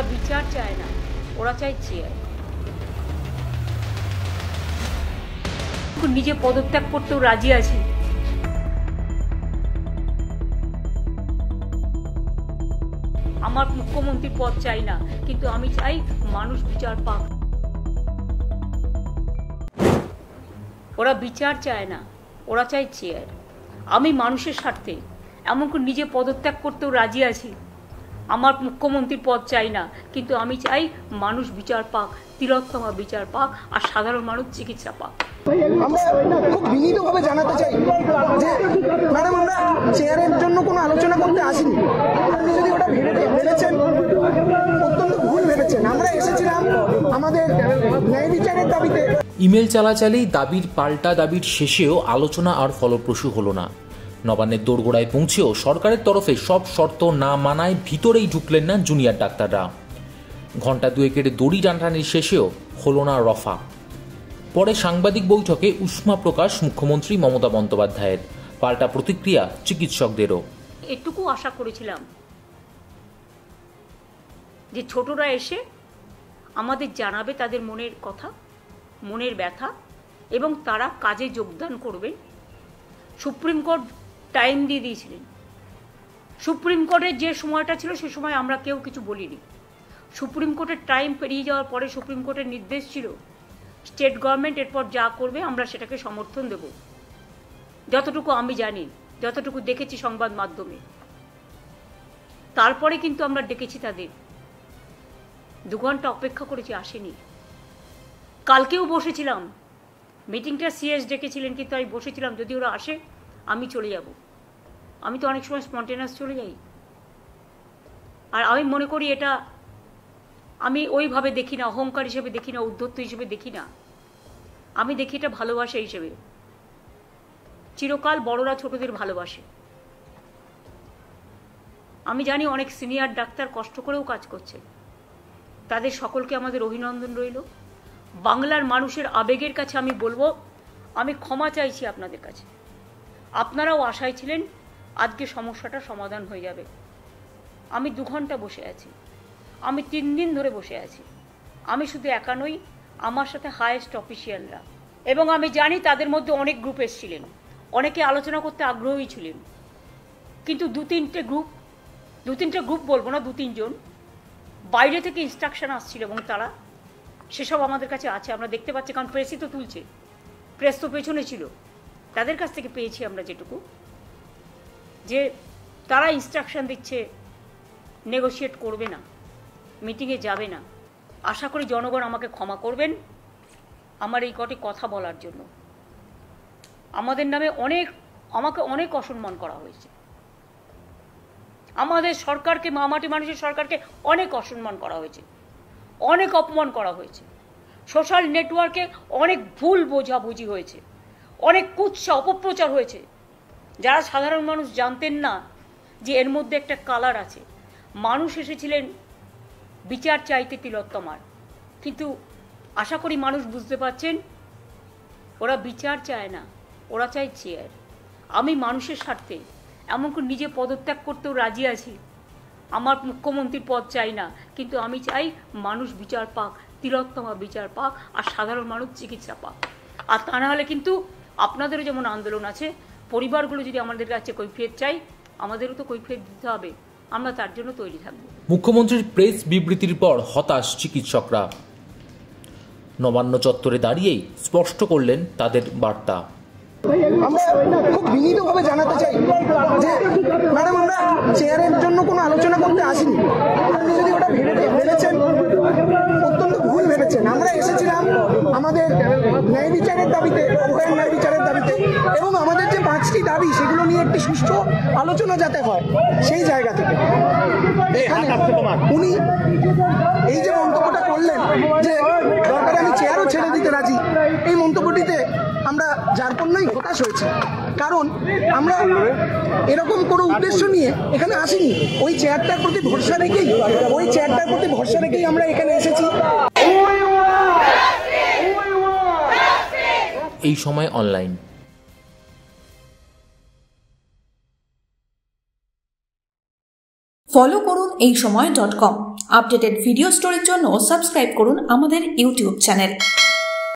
ওরা বিচার চায় না, ওরা চায় চেয়ার। নিজে পদত্যাগ করতেও রাজি আছি। আমার মুখ্যমন্ত্রীর পদ চাই না, কিন্তু আমি চাই মানুষ বিচার পাক। ওরা বিচার চায় না, ওরা চায় চেয়ার। আমি মানুষের স্বার্থে এমনকি নিজে পদত্যাগ করতেও রাজি আছি। আমার মুখ্যমন্ত্রীর পদ চাই না, কিন্তু আমি চাই মানুষ বিচার পাক, তিলোত্তমা বিচার পাক, আর সাধারণ মানুষ চিকিৎসা পাক। আমরা খুব বিনীতভাবে জানাতে চাই যে ম্যাডাম, আমরা চেয়ারের জন্য কোনো আলোচনা করতে আসিনি। আপনি যদি ওটা ভেবেছেন, অত্যন্ত ভুল ভেবেছেন। আমরা এসেছিলাম আমাদের ন্যায় বিচারের দাবিতে। ইমেল চালাচালি দাবির পাল্টা দাবির শেষেও আলোচনা আর ফলপ্রসূ হলো না। নবান্নের দোরগোড়ায় পৌঁছেও সরকারের তরফে সব শর্ত না মানায় ভিতরেই ঢুকলেন না জুনিয়র ডাক্তাররা। ঘণ্টা দুয়েকের দড়ি টানাটানির শেষেও হলো না রফা। পরে সাংবাদিক বৈঠকে উষ্মা প্রকাশ মুখ্যমন্ত্রী মমতা বন্দ্যোপাধ্যায়ের, পাল্টা প্রতিক্রিয়া চিকিৎসকদেরও। এটুকু আশা করেছিলাম যে ছোটরা এসে আমাদের জানাবে তাদের মনের কথা, মনের ব্যথা, এবং তারা কাজে যোগদান করবেন। সুপ্রিম কোর্ট টাইম দিয়ে দিয়েছিলেন। সুপ্রিম কোর্টের যে সময়টা ছিল সে সময় আমরা কেউ কিছু বলিনি। সুপ্রিম কোর্টের টাইম পেরিয়ে যাওয়ার পরে সুপ্রিম কোর্টের নির্দেশ ছিল স্টেট গভর্নমেন্ট এরপর যা করবে আমরা সেটাকে সমর্থন দেব। যতটুকু আমি জানি, যতটুকু দেখেছি সংবাদ মাধ্যমে। তারপরে কিন্তু আমরা ডেকেছি তাদের, 2 ঘন্টা অপেক্ষা করেছি, আসেনি। কালকেও বসেছিলাম, মিটিংটা সিএস ডেকেছিলেন, কিন্তু আমি বসেছিলাম যদি ওরা আসে আমি চলে যাব। আমি তো অনেক সময় স্পন্টেনাস চলে যাই। আর আমি মনে করি এটা আমি ওইভাবে দেখি না, অহংকার হিসেবে দেখি না, উদ্ধত্ত হিসেবে দেখি না। আমি দেখি এটা ভালোবাসা হিসেবে। চিরকাল বড়রা ছোটদের ভালোবাসে। আমি জানি অনেক সিনিয়র ডাক্তার কষ্ট করেও কাজ করছে, তাদের সকলকে আমাদের অভিনন্দন রইল। বাংলার মানুষের আবেগের কাছে আমি বলবো, আমি ক্ষমা চাইছি আপনাদের কাছে। আপনারাও আশায় ছিলেন আজকে সমস্যাটা সমাধান হয়ে যাবে। আমি 2 ঘন্টা বসে আছি, আমি 3 দিন ধরে বসে আছি। আমি শুধু একা নই, আমার সাথে হাইয়েস্ট অফিসিয়ালরা, এবং আমি জানি তাদের মধ্যে অনেক গ্রুপ এসেছিলেন, অনেকে আলোচনা করতে আগ্রহী ছিলেন। কিন্তু 2-3টে গ্রুপ বলবো না, 2-3 জন বাইরে থেকে ইনস্ট্রাকশন আসছিল, এবং তারা সেসব আমাদের কাছে আছে, আমরা দেখতে পাচ্ছি, কারণ প্রেসই তো তুলছে, প্রেস তো পেছনে ছিল। তাদের কাছ থেকে পেয়েছি আমরা যেটুকু, যে তারা ইনস্ট্রাকশন দিচ্ছে নেগোশিয়েট করবে না, মিটিংয়ে যাবে না। আশা করি জনগণ আমাকে ক্ষমা করবেন আমার এই কটি কথা বলার জন্য। আমাদের নামে আমাকে অনেক অসম্মান করা হয়েছে। আমাদের সরকারকে, মামাটি মানুষের সরকারকে অনেক অসম্মান করা হয়েছে, অনেক অপমান করা হয়েছে। সোশ্যাল নেটওয়ার্কে অনেক ভুল বোঝাবুঝি হয়েছে, অনেক কুৎসা অপপ্রচার হয়েছে, যারা সাধারণ মানুষ জানতেন না যে এর মধ্যে একটা কালার আছে। মানুষ এসেছিলেন বিচার চাইতে তিলোত্তমার, কিন্তু আশা করি মানুষ বুঝতে পারছেন ওরা বিচার চায় না, ওরা চায় চেয়ার। আমি মানুষের স্বার্থে এমনকি নিজে পদত্যাগ করতেও রাজি আছি। আমার মুখ্যমন্ত্রীর পদ চাই না, কিন্তু আমি চাই মানুষ বিচার পাক, তিলোত্তমা বিচার পাক, আর সাধারণ মানুষ চিকিৎসা পাক। আর তা না হলে কিন্তু আপনাদেরও যেমন আন্দোলন আছে, পরিবারগুলো যদি আমাদের কাছে কৈফিয়ত চাই, আমাদেরও তো কৈফিয়ত দিতে হবে। আমরা তার জন্য তৈরি থাকব। মুখ্যমন্ত্রীর প্রেস বিবৃতির পর হতাশ চিকিৎসকরা। নবান্ন চত্বরে দাঁড়িয়েই স্পষ্ট করলেন তাদের বার্তা। আমরা খুব বিনীতভাবে জানাতে চাই যে ম্যাডাম, আমরা চেয়ারের জন্য কোনো আলোচনা করতে আসিনি। আপনি যদি ওটা ভেবেছেন, অত্যন্ত ভুল ভেবেছেন। আমরা এসেছিলাম আমাদের ন্যায় বিচারের দাবিতে, উভয়ের ন্যায় বিচারের দাবিতে, এবং আমাদের যে 5টি দাবি সেগুলো নিয়ে একটি সুষ্ঠু আলোচনা যাতে হয় সেই জায়গা থেকে। উনি এই যে মন্তব্যটা করলেন যে দরকারে আমি চেয়ারও ছেড়ে দিতে রাজি, এই মন্তব্যটিতে আমরা যার জন্যই হতাশ হয়েছি। কারণ আমরা এরকম কোনো উদ্দেশ্য নিয়ে এখানে আসিনি। ওই চেয়ারটার প্রতি ভরসা রেখেই আমরা এখানে এসেছি। এই সময় অনলাইন। ফলো করুন এইসময়.com। আপডেটেড ভিডিও স্টোরির জন্য সাবস্ক্রাইব করুন আমাদের ইউটিউব চ্যানেল।